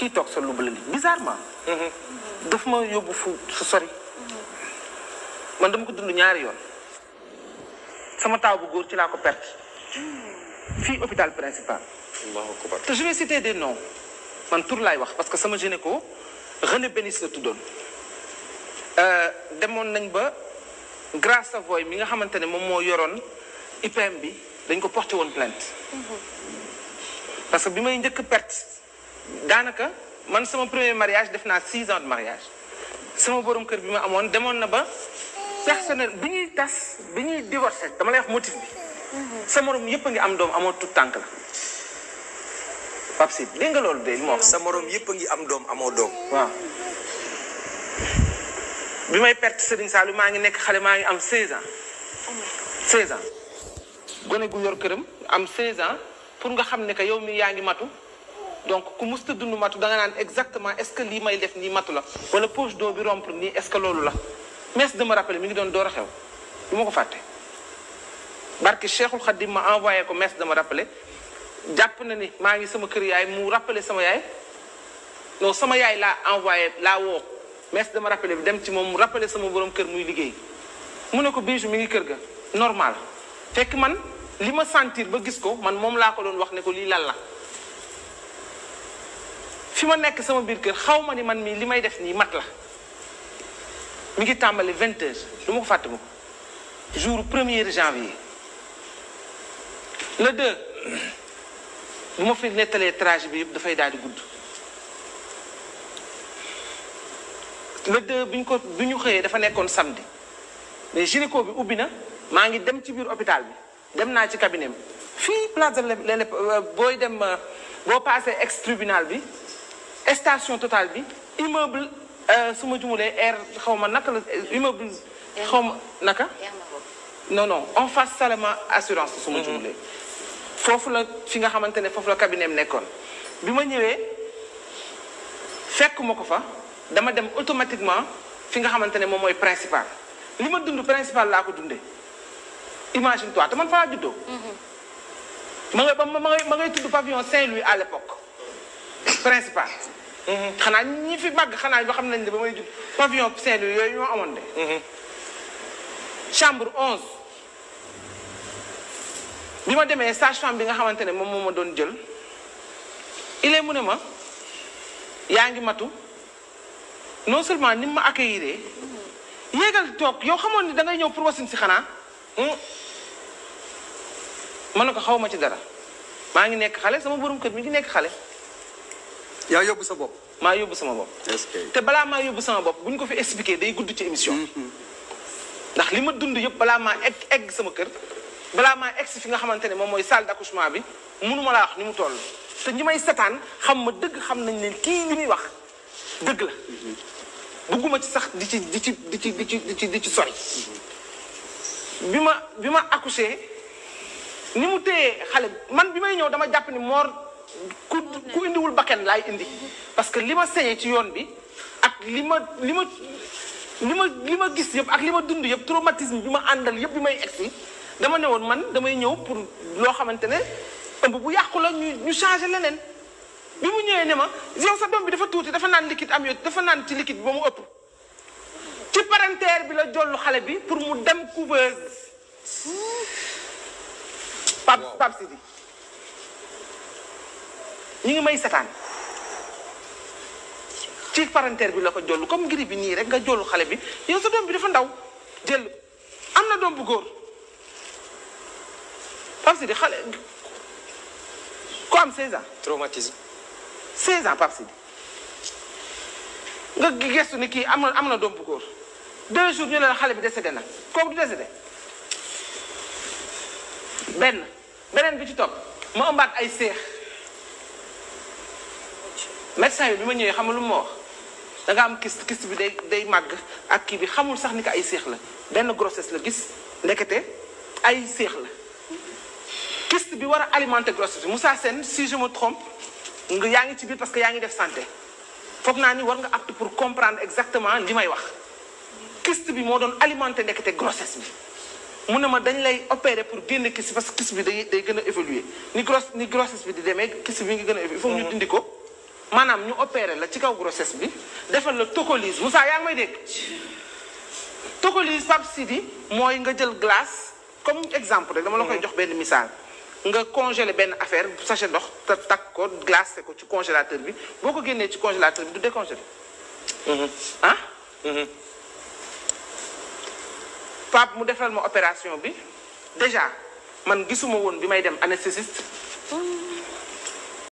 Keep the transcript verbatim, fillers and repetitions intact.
kii toog sa lu bële bizarrement. daf ma yóbbu fu su sori. man dama ko dund ñaari yoon. sama taaw bu góor ci laa ko perte. fii hôpital principal. te je vais citer des noms. man tur laay wax parce que sama gynéco René Bénis la tuddoon. demoon nañ ba Grace Savoy mi nga xamante ne moom moo yoroon I P M bi dañ ko porté woon plainte. parce que bi may njëkk perte daanaka man sama premier mariage def naa six ans de mariage sama borom kër bi ma amoon demoon na ba personnel bi ñuy tas bi ñuy divorcé dama lay wax motif bi. sa morom yëpp a ngi am doom amoo tout tànk la. Pape Sidi dégg nga loolu de li ma wax. sa morom yëpp a ngi am doom amoo doom. waaw bi may perte Serigne Saliou maa ngi nekk xale maa ngi am seize ans. seize ans gone gu yor këram am seize ans pour nga xam ne que yow mi yaa ngi matu donc ku musta dund matu da nga naan exactement est-ce que lii may def nii matu la wala poche d'eau bi rompre nii est-ce que loolu la. messe de me rappeler mi ngi doon door a xew du ma ko fàtte. barke Cheikhul Khadim ma envoyé ko messe de me rappeler jàpp na ni maa ngi sama kër yaay mu rappeler sama yaay non sama yaay laa envoyé laa woo messe de me rappeler bi dem ci moom mu rappeler sama borom kër muy liggéey mu ne ko Bijou mi ngi kër ga normal fekk man li ma sentir ba gis ko man moom laa ko doon wax ne ko lii lan la fi ma nekk sama biir kër xaw ma ni man mii li may def nii mat la mi ngi tàmbali vingt heures du ma ko fàtte ma ko jour premier janvier le deux bu ma fi nettalee trajet bi yëpp dafay daal di gudd le deux bi ñu ko bi ñu xëyee dafa nekkoon samedi mais gynéco bi ubbi na maa ngi dem ci biir hôpital bi dem naa ci cabinet bi fii place de l' booy dem boo passé ex tribunal bi station Total bi immeuble su ma jumulee air xaw ma naka la immeuble xaw ma naka non non en face Salama assurance su ma jumulee foofu la fi nga xamante ne foofu la cabinet am nekkoon bi ma ñëwee fekk ma ko fa dama dem automatiquement fi nga xamante ne moom mooy principal li ma dund principal laa ko dundee imagine toi te man fa laa juddoo ma ngay ma ngay ma ngay tudd pavillon Saint-Louis à l'époque principal xanaa ñi fi màgg xanaa yoo xam nañ ne ba may judd pavillon Saint-Louis yooyu ñoo amoon de chambre onze bi ma demee sage-femme bi nga xamante ne moom moo ma doon jël il est mu ne ma yaa ngi matu non seulement ni ma accueillir yéegal toog yow xamoon ni da ngay ñëw pour wasin si xanaa ma ne ko xaw ma ci dara maa ngi nekk xale sama borom kër mi ngi nekk xale. yaa yóbbu sa bopp. maa yóbbu sama bopp. te balaa maa yóbbu sama bopp bu ñu ko fi expliqué day gudd ci émission. ndax li ma dund yëpp balaa maa egg egg sama kër balaa maa egg si fi nga xamante ne moom mooy salle d'accouchement bi mënuma laa wax ni mu toll. te ñi may setaan xam ma dëgg xam nañ leen kii li muy wax dëgg la. bëgguma ci sax di ci di ci di ci di ci di ci di ci sori. bi ma bi ma accouché ni mu téye xale man bi may ñëw dama jàpp ni moor ku ku indiwul bakken laay indi. parce que li ma sañee ci yoon bi ak li ma li ma li ma li ma gis yëpp ak li ma dund yëpp traumatisme bi ma àndal yëpp bi may egsi dama ne woon man damay ñëw pour loo xamante ne ëmb bu yàqu la ñu ñu changé leneen. bi mu ñëwee ne ma yow sa doom bi dafa tuuti dafa naan liquide am yow dafa naan ci liquide bi ba mu ëpp ci parentère bi la jollu xale bi pour mu dem couveuse Pape Pape Sidi ñu ngi may setaan ci parentère bi la ko jollu comme ngir bi nii rek nga jollu xale bi yow sa doom bi dafa ndaw jël am na doom bu góor Pape Sidi xale ko am seize ans traumatisme. seize ans Pape Sidi nga gestu ni kii am na am na doom bu góor deux jours ñu ne la xale bi décédé na kooku du décédé benn beneen bi ci topp ma ëmbaat ay seex médecin bi bi ma ñëwee xam nga lu ma wax da nga am kyste kyste bi day day màgg ak kii bi xamul sax ni ko ay seex la benn grossesse la gis ndekete ay seex la kyste bi war a alimenter grossesse bi Moussa Sène si je me trompe nga yaa ngi ci biir parce que yaa ngi def santé foog naa ni war nga apte pour comprendre exactement li may wax kyste bi moo doon alimenter ndekete grossesse bi mu ne ma dañ lay opérer pour génne kyste parce que kyste bi day day gën a évoluer ni grosse ni grossesse bi di demee kyste bi ngi gën a évoluer il faut ñu dindi ko maanaam ñu opéré la ci kaw grossesse bi defal la tocolyse Moussa yaa ngi may dégg tocolyse Pape Sidi mooy nga jël glace comme exemple rek dama la koy jox benn misaal nga congelé benn affaire sachet ndox te takk ko glacé ko ci congélateur bi boo ko génnee ci congélateur bi du décongelé ah Pape mu defal ma opération bi déjà man gisuma woon bi may dem anesthésiste